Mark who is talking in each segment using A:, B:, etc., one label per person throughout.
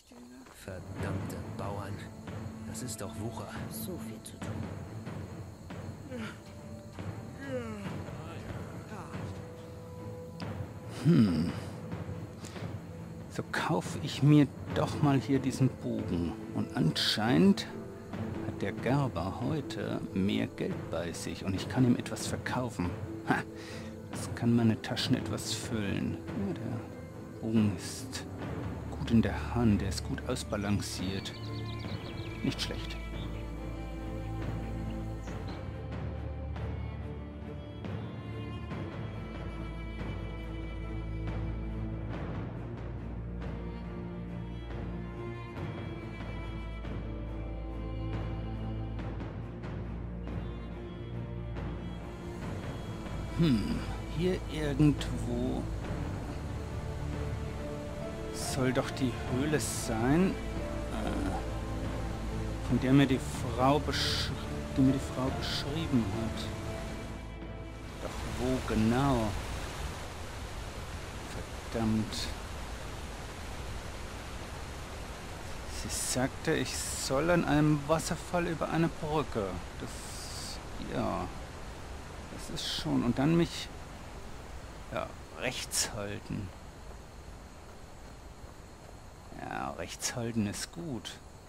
A: Verdammte Bauern. Das ist doch Wucher.
B: So viel zu tun.
C: So kaufe ich mir doch mal hier diesen Bogen. Und anscheinend hat der Gerber heute mehr Geld bei sich und ich kann ihm etwas verkaufen. Ha, das kann meine Taschen etwas füllen. Ja, der Bogen ist gut in der Hand, er ist gut ausbalanciert. Nicht schlecht. Hier irgendwo soll doch die Höhle sein, von der mir die Frau beschrieben hat. Doch wo genau? Verdammt. Sie sagte, ich soll an einem Wasserfall über eine Brücke. Ja, das ist schon. Und dann mich, ja, rechts halten. Ja, rechts halten ist gut.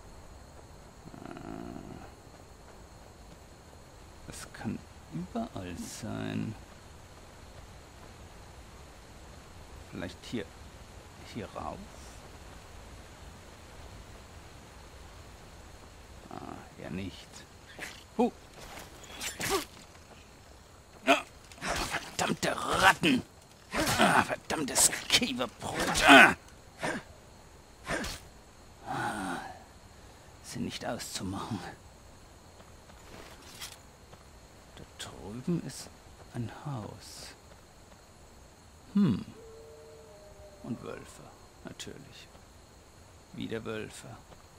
C: Das kann überall sein. Vielleicht hier rauf. Ja nicht. Verdammte Ratten! Verdammtes Kiewerbrot! Sind nicht auszumachen. Da drüben ist ein Haus. Und Wölfe, natürlich. Wieder Wölfe.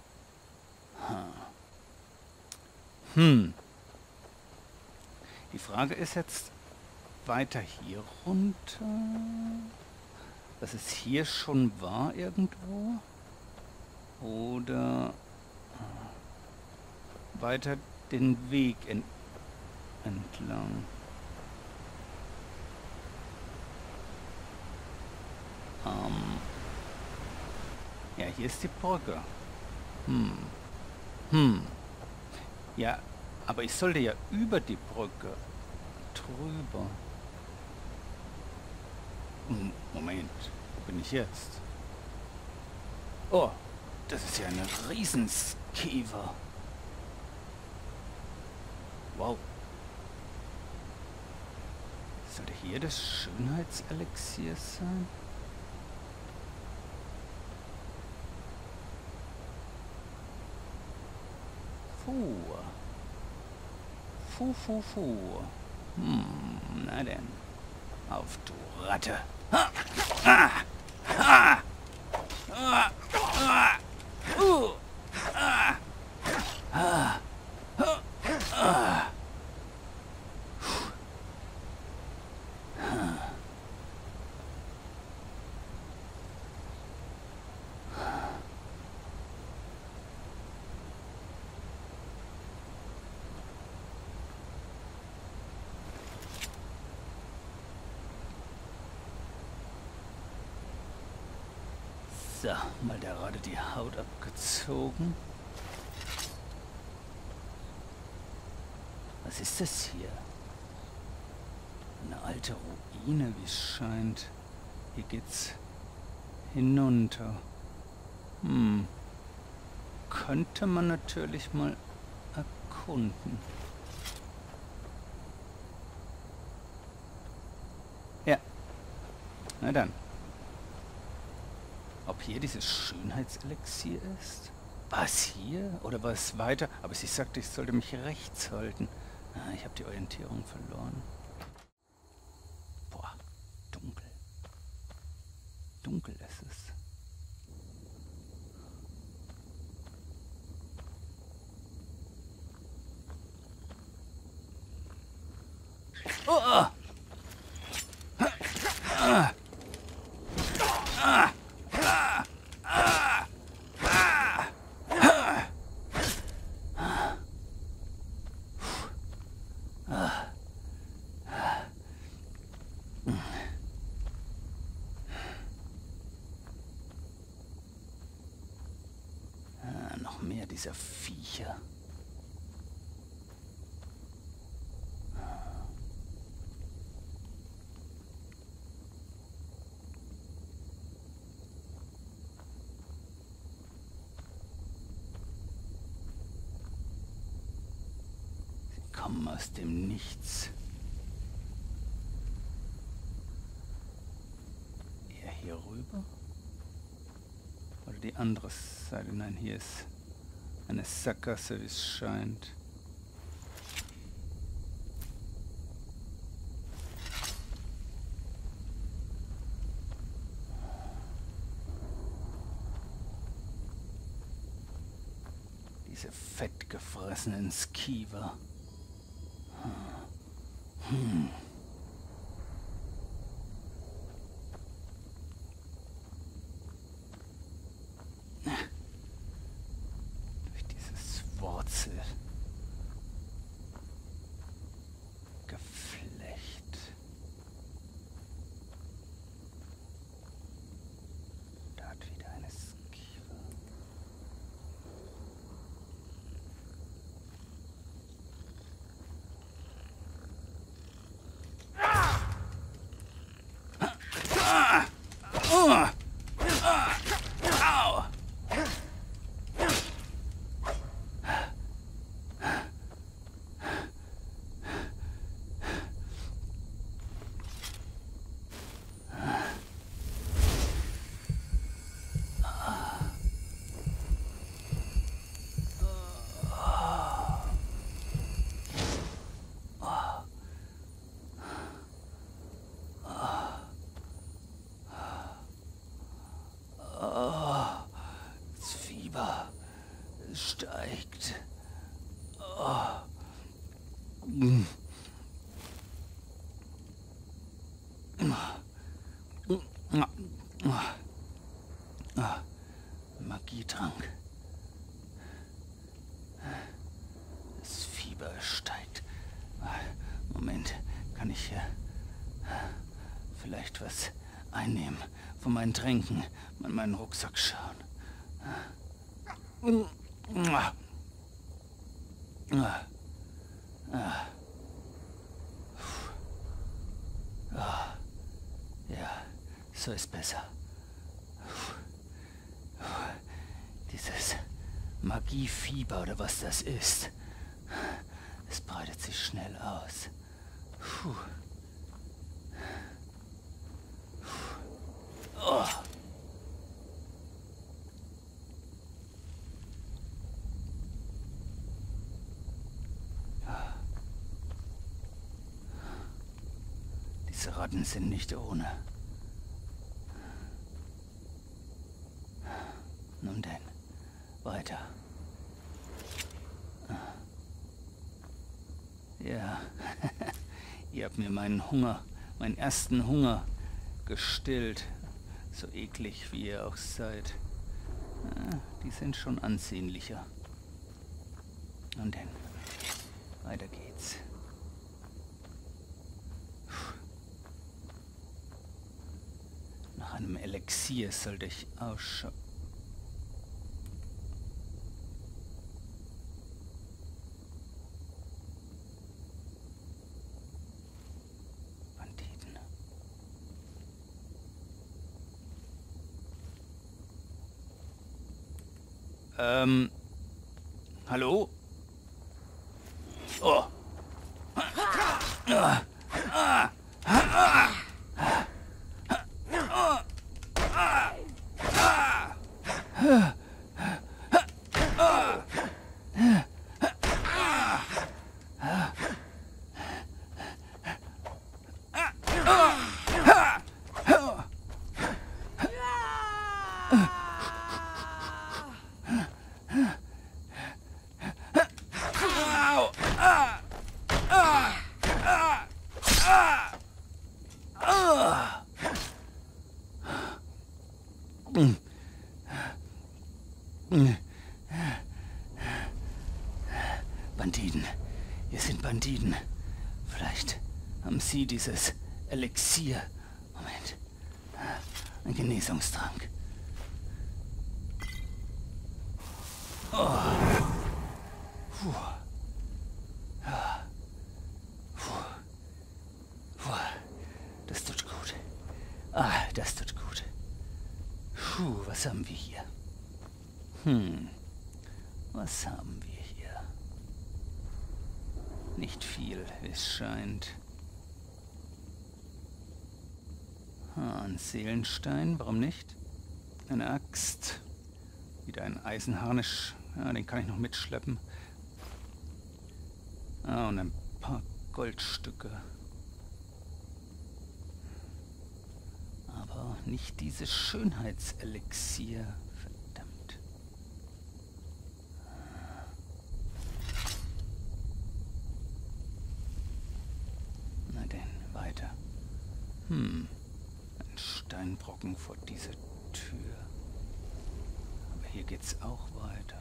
C: Die Frage ist jetzt weiter hier runter. Dass es hier schon war irgendwo. Oder weiter den Weg entlang. Ja, hier ist die Brücke. Ja, aber ich sollte ja über die Brücke drüber. Moment, wo bin ich jetzt? Oh, das ist ja ein Riesenskiefer. Wow. Sollte hier das Schönheitselixier sein? Na denn. Auf, du Ratte. So, mal gerade die Haut abgezogen. Was ist das hier? Eine alte Ruine, wie es scheint. Hier geht's hinunter. Könnte man natürlich mal erkunden. Ja. Na dann. Ob hier dieses Schönheitselixier ist? War es hier oder war es weiter? Aber sie sagte, ich sollte mich rechts halten. Ich habe die Orientierung verloren. Boah, dunkel. Dunkel ist es. Oh! dieser Viecher. Sie kommen aus dem Nichts. Eher hier rüber? Oder die andere Seite? Nein, hier ist eine Sackgasse, wie es scheint. Diese fettgefressenen Skiver. Durch dieses Wurzelgeflecht. Da hat wieder eine Skiver. Das Fieber steigt. Magietrank. Das Fieber steigt. Moment, kann ich hier vielleicht was einnehmen von meinen Tränken, in meinen Rucksack schauen? Ja, so ist besser. Dieses Magiefieber oder was das ist, es breitet sich schnell aus. Diese Ratten sind nicht ohne. Nun denn, weiter. Ja, ihr habt mir meinen Hunger, meinen ersten Hunger gestillt. So eklig wie ihr auch seid. Die sind schon ansehnlicher. Nun denn, weiter geht's. Nach einem Elixier sollte ich ausschauen. Banditen. Hallo? Oh. Banditen. Hier sind Banditen. Vielleicht haben sie dieses Elixier. Moment. Ein Genesungstrank. Oh. Was haben wir hier? Was haben wir hier? Nicht viel, wie es scheint. Ein Seelenstein, warum nicht? Eine Axt. Wieder ein Eisenharnisch. Ja, den kann ich noch mitschleppen. Und ein paar Goldstücke. Aber nicht dieses Schönheitselixier. Verdammt. Na denn, weiter. Ein Steinbrocken vor dieser Tür. Aber hier geht's auch weiter.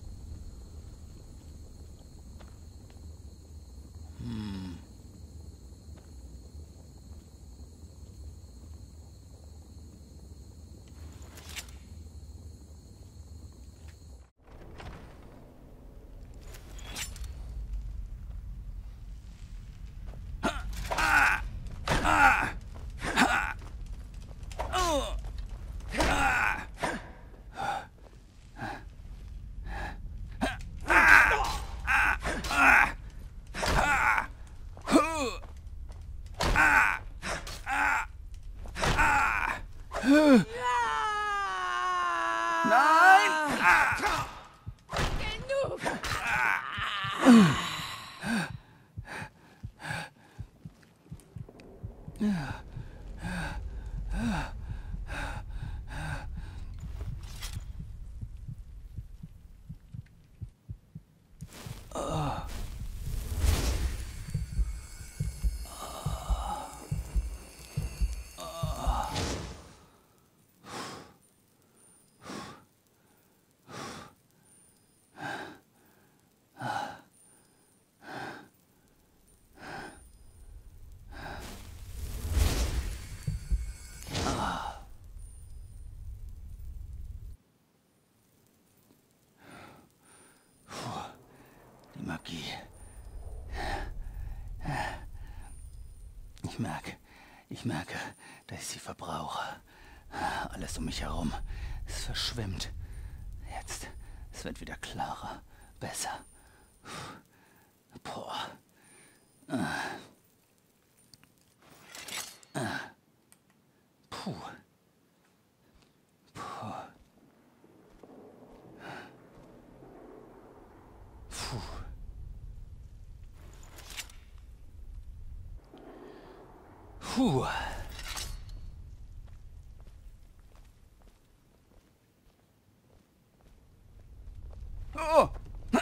C: Magie. Ich merke, dass ich sie verbrauche. Alles um mich herum, es verschwimmt. Jetzt, es wird wieder klarer, besser. Boah. Puh. Puh. Oh.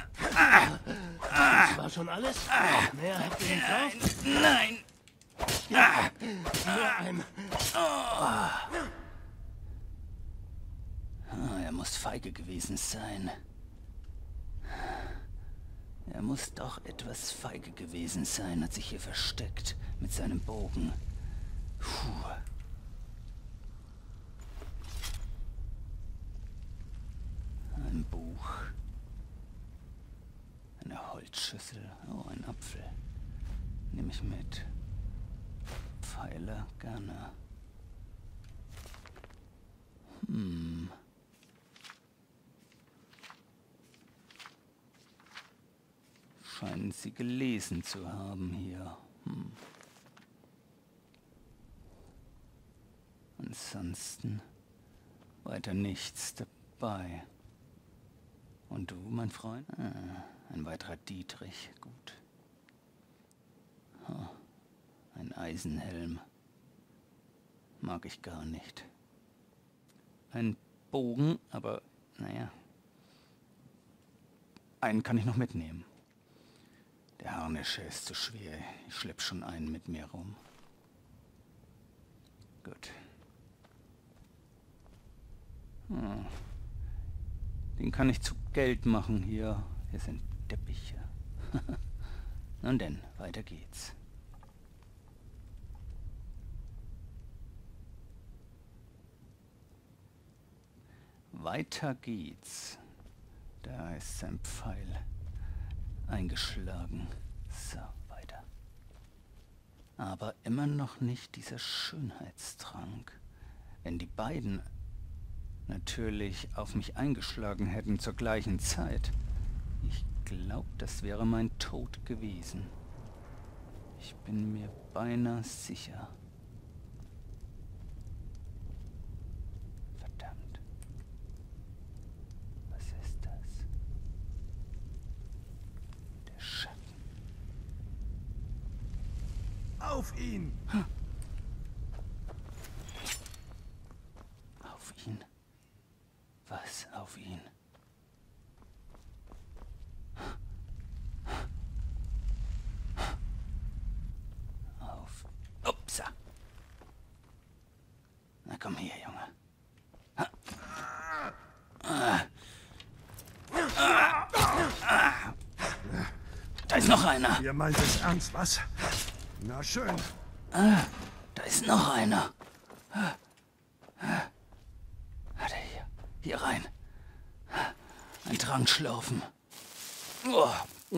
A: Das war schon alles? Mehr habt ihr gekauft?
C: Nein.
A: Nur ein...
C: Er muss feige gewesen sein. Er muss doch etwas feige gewesen sein, hat sich hier versteckt mit seinem Bogen. Puh. Ein Buch. Eine Holzschüssel. Oh, ein Apfel. Nehme ich mit. Pfeile gerne. Scheinen sie gelesen zu haben hier. Ansonsten weiter nichts dabei. Und du, mein Freund? Ein weiterer Dietrich, gut. Ein Eisenhelm. Mag ich gar nicht. Ein Bogen, aber naja. Einen kann ich noch mitnehmen. Der Harnische ist zu schwer. Ich schlepp schon einen mit mir rum. Gut. Den kann ich zu Geld machen hier. Hier sind Teppiche. Nun denn, weiter geht's. Weiter geht's. Da ist sein Pfeil eingeschlagen. So, weiter. Aber immer noch nicht dieser Schönheitstrank. Wenn die beiden natürlich auf mich eingeschlagen hätten zur gleichen Zeit, ich glaube, das wäre mein Tod gewesen. Ich bin mir beinahe sicher. Verdammt. Was ist das? Der Schatten.
A: Auf ihn!
C: Auf ihn? Was auf ihn? Auf... Upsa! Na komm her, Junge. Da ist noch einer.
A: Ihr meint es ernst, was? Na schön.
C: Da ist noch einer. Warte, hier rein. Ein Trank schlaufen. Oh.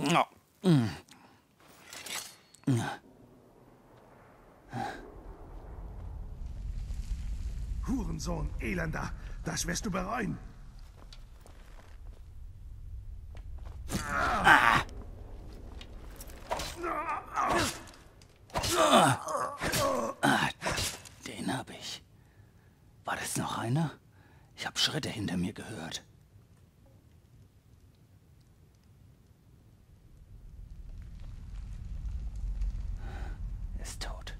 A: Hurensohn, Elender, das wirst du bereuen.
C: Den hab ich. War das noch einer? Ich hab Schritte hinter mir gehört. Er ist tot.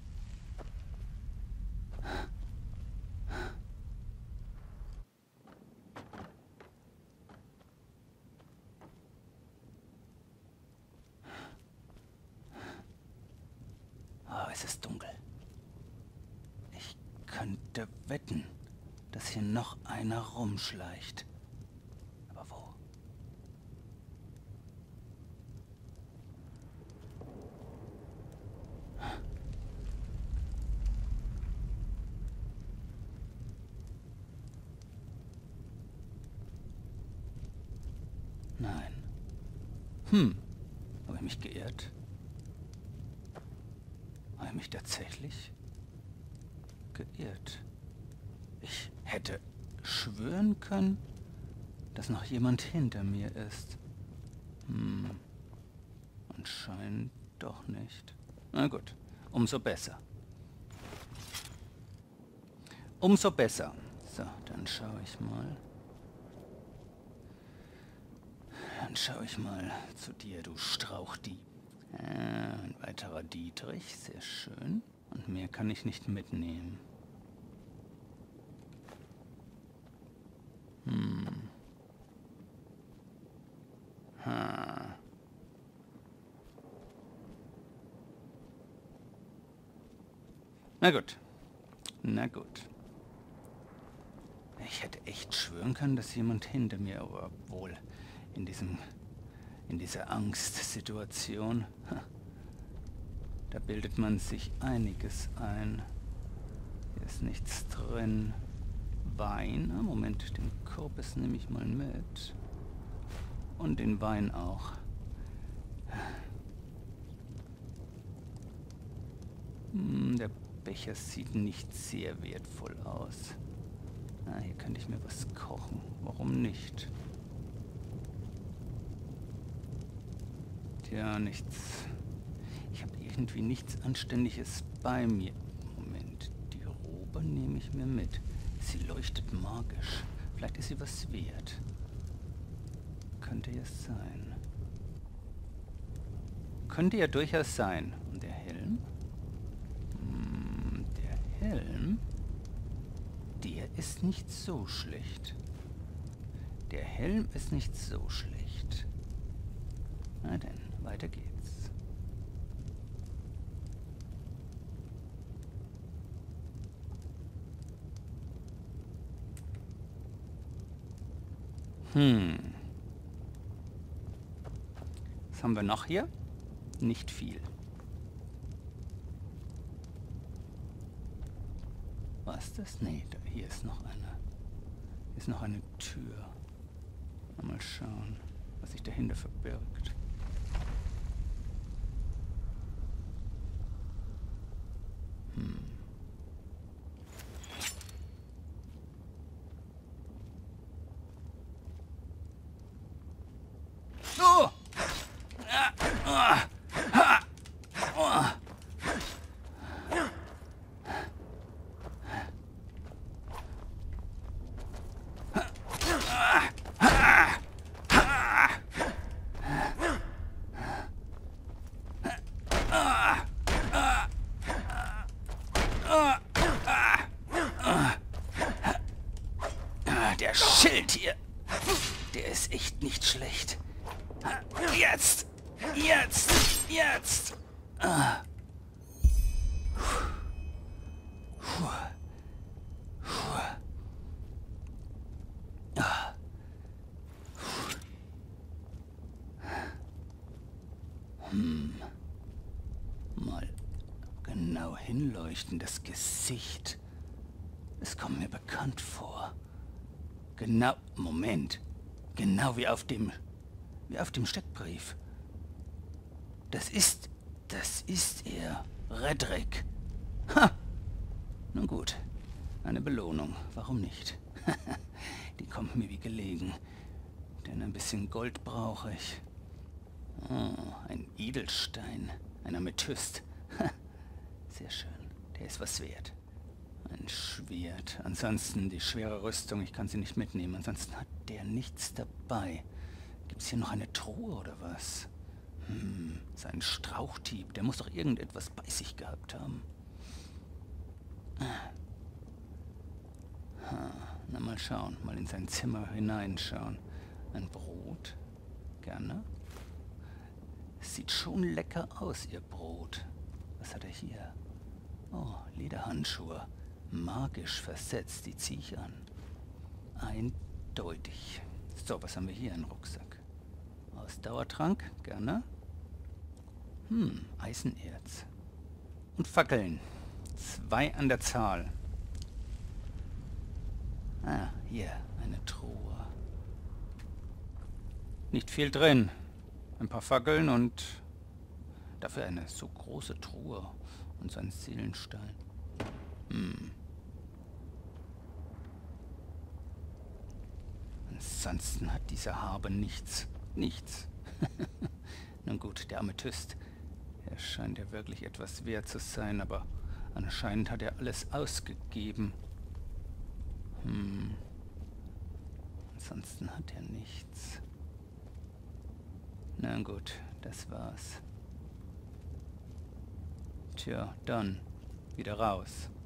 C: Es ist dunkel. Ich könnte wetten, dass hier noch einer rumschleicht. Aber wo? Nein. Habe ich mich geirrt? Habe ich mich tatsächlich geirrt? Ich hätte schwören können, dass noch jemand hinter mir ist. Anscheinend doch nicht. Na gut, umso besser. Umso besser. So, dann schaue ich mal. Dann schaue ich mal zu dir, du Strauchdieb. Ein weiterer Dietrich, sehr schön. Und mehr kann ich nicht mitnehmen. Na gut. Na gut. Ich hätte echt schwören können, dass jemand hinter mir, aber wohl in dieser Angstsituation, da bildet man sich einiges ein. Hier ist nichts drin. Wein, Moment, den Kürbis nehme ich mal mit. Und den Wein auch. Der Becher sieht nicht sehr wertvoll aus. Hier könnte ich mir was kochen. Warum nicht? Tja, nichts. Ich habe irgendwie nichts Anständiges bei mir. Moment, die Robe nehme ich mir mit. Sie leuchtet magisch. Vielleicht ist sie was wert. Könnte ja sein. Könnte ja durchaus sein. Und der Helm? Der Helm? Der ist nicht so schlecht. Der Helm ist nicht so schlecht. Na denn, weiter geht's. Was haben wir noch hier? Nicht viel. Was ist das? Nee, hier ist noch eine. Hier ist noch eine Tür. Mal schauen, was sich dahinter verbirgt. Oh! Ah, ah, ha, oh. Der Schild hier, der ist echt nicht schlecht. Jetzt! Jetzt! Jetzt! Mal genau hinleuchten, das Gesicht. Es kommt mir bekannt vor. Genau, Moment. Genau wie auf dem Steckbrief. Das ist er. Redrick. Ha! Nun gut. Eine Belohnung. Warum nicht? Die kommt mir wie gelegen. Denn ein bisschen Gold brauche ich. Oh, ein Edelstein. Ein Amethyst. Sehr schön. Der ist was wert. Ein Schwert. Ansonsten die schwere Rüstung. Ich kann sie nicht mitnehmen. Ansonsten hat der nichts dabei. Gibt's hier noch eine Truhe oder was? Sein Strauchdieb. Der muss doch irgendetwas bei sich gehabt haben. Na, mal schauen. Mal in sein Zimmer hineinschauen. Ein Brot. Gerne. Es sieht schon lecker aus, ihr Brot. Was hat er hier? Oh, Lederhandschuhe. Magisch versetzt, die ziehe ich an. Eindeutig. So, was haben wir hier? Ein Rucksack. Ausdauertrank, gerne. Eisenerz. Und Fackeln. 2 an der Zahl. Ah, hier, eine Truhe. Nicht viel drin. Ein paar Fackeln und dafür eine so große Truhe und so ein Seelenstein. Ansonsten hat dieser Habe nichts. Nichts. Nun gut, der Amethyst. Er scheint ja wirklich etwas wert zu sein, aber anscheinend hat er alles ausgegeben. Ansonsten hat er nichts. Na gut, das war's. Tja, dann wieder raus.